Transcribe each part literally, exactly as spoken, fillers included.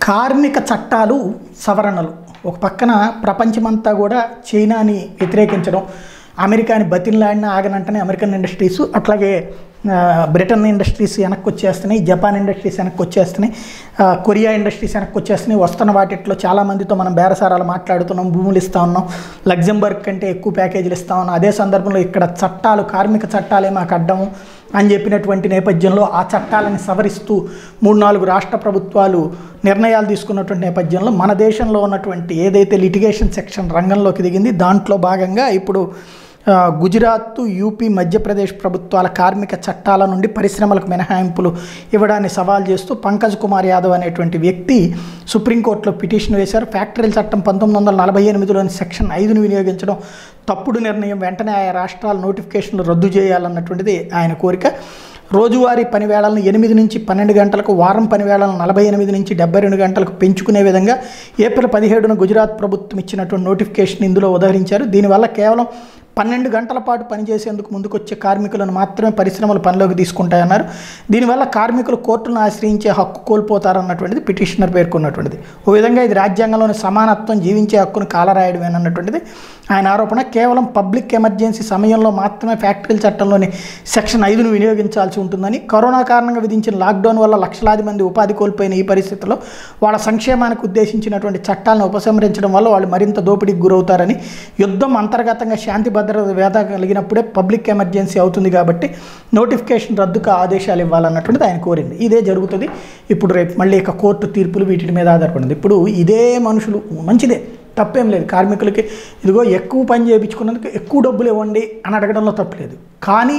కార్మిక చట్టాలు సవరణలు ఒక పక్కన ప్రపంచమంతా కూడా చైనాని వ్యతిరేకించడం, అమెరికాని బతిన్లాడిన ఆగనంటనే అమెరికన్ ఇండస్ట్రీస్, అట్లాగే బ్రిటన్ ఇండస్ట్రీస్ వెనక్కి వచ్చేస్తున్నాయి, జపాన్ ఇండస్ట్రీస్ వెనక్కి వచ్చేస్తున్నాయి, కొరియా ఇండస్ట్రీస్ వెనక్కి వచ్చేస్తున్నాయి. వస్తున్న వాటిట్లో చాలామందితో మనం బేరసారాలు మాట్లాడుతున్నాం, భూములు ఇస్తూ ఉన్నాం, లగ్జంబర్గ్ కంటే ఎక్కువ ప్యాకేజీలు ఇస్తూ ఉన్నాం. అదే సందర్భంలో ఇక్కడ చట్టాలు కార్మిక చట్టాలే మాకు అడ్డము అని చెప్పినటువంటి నేపథ్యంలో ఆ చట్టాలను సవరిస్తూ మూడు నాలుగు రాష్ట్ర ప్రభుత్వాలు నిర్ణయాలు తీసుకున్నటువంటి నేపథ్యంలో మన దేశంలో ఉన్నటువంటి ఏదైతే లిటిగేషన్ సెక్షన్ రంగంలోకి దిగింది, దాంట్లో భాగంగా ఇప్పుడు గుజరాత్, యూపీ, మధ్యప్రదేశ్ ప్రభుత్వాల కార్మిక చట్టాల నుండి పరిశ్రమలకు మినహాయింపులు ఇవ్వడాన్ని సవాల్ చేస్తూ పంకజ్ కుమార్ యాదవ్ అనేటువంటి వ్యక్తి సుప్రీంకోర్టులో పిటిషన్ వేశారు. ఫ్యాక్టరీల చట్టం పంతొమ్మిది వందల నలభై ఎనిమిదిలోని సెక్షన్ ఐదును వినియోగించడం తప్పుడు నిర్ణయం, వెంటనే ఆయా రాష్ట్రాల నోటిఫికేషన్లు రద్దు చేయాలన్నటువంటిది ఆయన కోరిక. రోజువారీ పని వేళలను ఎనిమిది నుంచి పన్నెండు గంటలకు, వారం పని వేళలను నలభై ఎనిమిది నుంచి డెబ్బై రెండు గంటలకు పెంచుకునే విధంగా ఏప్రిల్ పదిహేడున గుజరాత్ ప్రభుత్వం ఇచ్చినటువంటి నోటిఫికేషన్ ఇందులో ఉదహరించారు. దీనివల్ల కేవలం పన్నెండు గంటల పాటు పనిచేసేందుకు ముందుకొచ్చే కార్మికులను మాత్రమే పరిశ్రమలు పనిలోకి తీసుకుంటాయన్నారు. దీనివల్ల కార్మికులు కోర్టులను ఆశ్రయించే హక్కు కోల్పోతారన్నటువంటిది పిటిషనర్ పేర్కొన్నటువంటిది. ఓ విధంగా ఇది రాజ్యాంగంలోని సమానత్వం, జీవించే హక్కును కాలరాయడమేనన్నటువంటిది ఆయన ఆరోపణ. కేవలం పబ్లిక్ ఎమర్జెన్సీ సమయంలో మాత్రమే ఫ్యాక్టరీల చట్టంలోని సెక్షన్ ఐదును వినియోగించాల్సి ఉంటుందని, కరోనా కారణంగా విధించిన లాక్డౌన్ వల్ల లక్షలాది మంది ఉపాధి కోల్పోయిన ఈ పరిస్థితుల్లో వాళ్ళ సంక్షేమానికి ఉద్దేశించినటువంటి చట్టాలను ఉపసంహరించడం వల్ల వాళ్ళు మరింత దోపిడీకి గురవుతారని, యుద్ధం అంతర్గతంగా శాంతి భద్రత వేద కలిగినప్పుడే పబ్లిక్ ఎమర్జెన్సీ అవుతుంది కాబట్టి నోటిఫికేషన్ రద్దుకు ఆదేశాలు ఇవ్వాలన్నటువంటిది ఆయన కోరింది. ఇదే జరుగుతుంది. ఇప్పుడు రేపు మళ్ళీ ఇక కోర్టు తీర్పులు వీటి మీద ఆధారపడింది. ఇప్పుడు ఇదే మనుషులు మంచిదే, తప్పేం లేదు, కార్మికులకి ఇదిగో ఎక్కువ పని చేయించుకున్నందుకు ఎక్కువ డబ్బులు ఇవ్వండి అని అడగడంలో తప్పలేదు. కానీ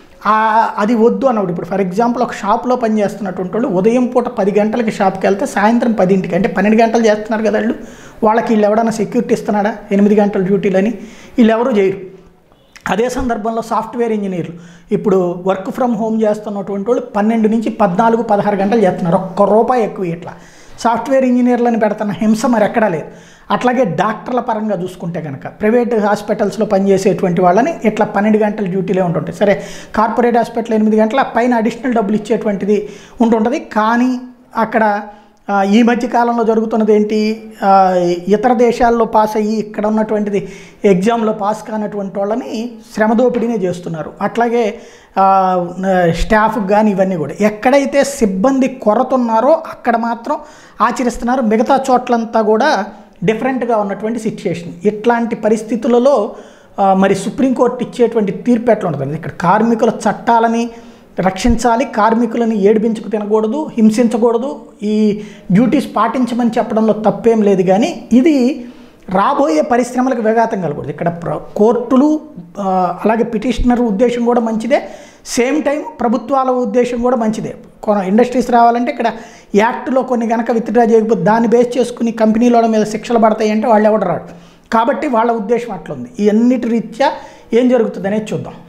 అది వద్దు అన్నప్పుడు ఇప్పుడు ఫర్ ఎగ్జాంపుల్ ఒక షాప్లో పని చేస్తున్నటువంటి వాళ్ళు ఉదయం పూట పది గంటలకి షాప్కి వెళ్తే సాయంత్రం పదింటికి, అంటే పన్నెండు గంటలు చేస్తున్నారు కదా వాళ్ళు, వాళ్ళకి వీళ్ళు ఎవడన్నా సెక్యూరిటీ ఇస్తున్నాడా ఎనిమిది గంటల డ్యూటీలని? వీళ్ళు ఎవరు చేయరు. అదే సందర్భంలో సాఫ్ట్వేర్ ఇంజనీర్లు ఇప్పుడు వర్క్ ఫ్రమ్ హోమ్ చేస్తున్నటువంటి వాళ్ళు పన్నెండు నుంచి పద్నాలుగు పదహారు గంటలు చేస్తున్నారు, ఒక్క రూపాయి ఎక్కువ. ఇట్లా సాఫ్ట్వేర్ ఇంజనీర్లను పెడుతున్న హింస మరి ఎక్కడా లేదు. అట్లాగే డాక్టర్ల పరంగా చూసుకుంటే కనుక ప్రైవేట్ హాస్పిటల్స్లో పనిచేసేటువంటి వాళ్ళని ఇట్లా పన్నెండు గంటల డ్యూటీలే ఉంటుంటాయి. సరే, కార్పొరేట్ హాస్పిటల్ ఎనిమిది గంటల పైన అడిషనల్ డబ్బులు ఇచ్చేటువంటిది ఉంటుంటుంది. కానీ అక్కడ ఈ మధ్య కాలంలో జరుగుతున్నది ఏంటి, ఇతర దేశాల్లో పాస్ అయ్యి ఇక్కడ ఉన్నటువంటిది ఎగ్జామ్లో పాస్ కానటువంటి వాళ్ళని శ్రమదోపిడీనే చేస్తున్నారు. అట్లాగే స్టాఫ్కి కానీ ఇవన్నీ కూడా ఎక్కడైతే సిబ్బంది కొరత ఉన్నారో అక్కడ మాత్రం ఆచరిస్తున్నారు, మిగతా చోట్లంతా కూడా డిఫరెంట్గా ఉన్నటువంటి సిచ్యుయేషన్. ఇట్లాంటి పరిస్థితులలో మరి సుప్రీంకోర్టు ఇచ్చేటువంటి తీర్పు ఎట్లా ఉంటుంది? ఇక్కడ కార్మికుల చట్టాలని రక్షించాలి, కార్మికులను ఏడిపించుకు తినకూడదు, హింసించకూడదు, ఈ డ్యూటీస్ పాటించమని చెప్పడంలో తప్పేం లేదు. కానీ ఇది రాబోయే పరిశ్రమలకు విఘాతం కలగకూడదు. ఇక్కడ కోర్టులు అలాగే పిటిషనర్ ఉద్దేశం కూడా మంచిదే, సేమ్ టైం ప్రభుత్వాల ఉద్దేశం కూడా మంచిదే. కొన్ని ఇండస్ట్రీస్ రావాలంటే ఇక్కడ యాక్ట్లో కొన్ని కనుక విత్డ్రా చేయకపోతే దాన్ని బేస్ చేసుకుని కంపెనీల మీద శిక్షలు పడతాయి అంటే వాళ్ళు ఎవడు రాడు. కాబట్టి వాళ్ళ ఉద్దేశం అట్లుంది. ఈ అన్నిటి రీత్యా ఏం జరుగుతుంది అనేది చూద్దాం.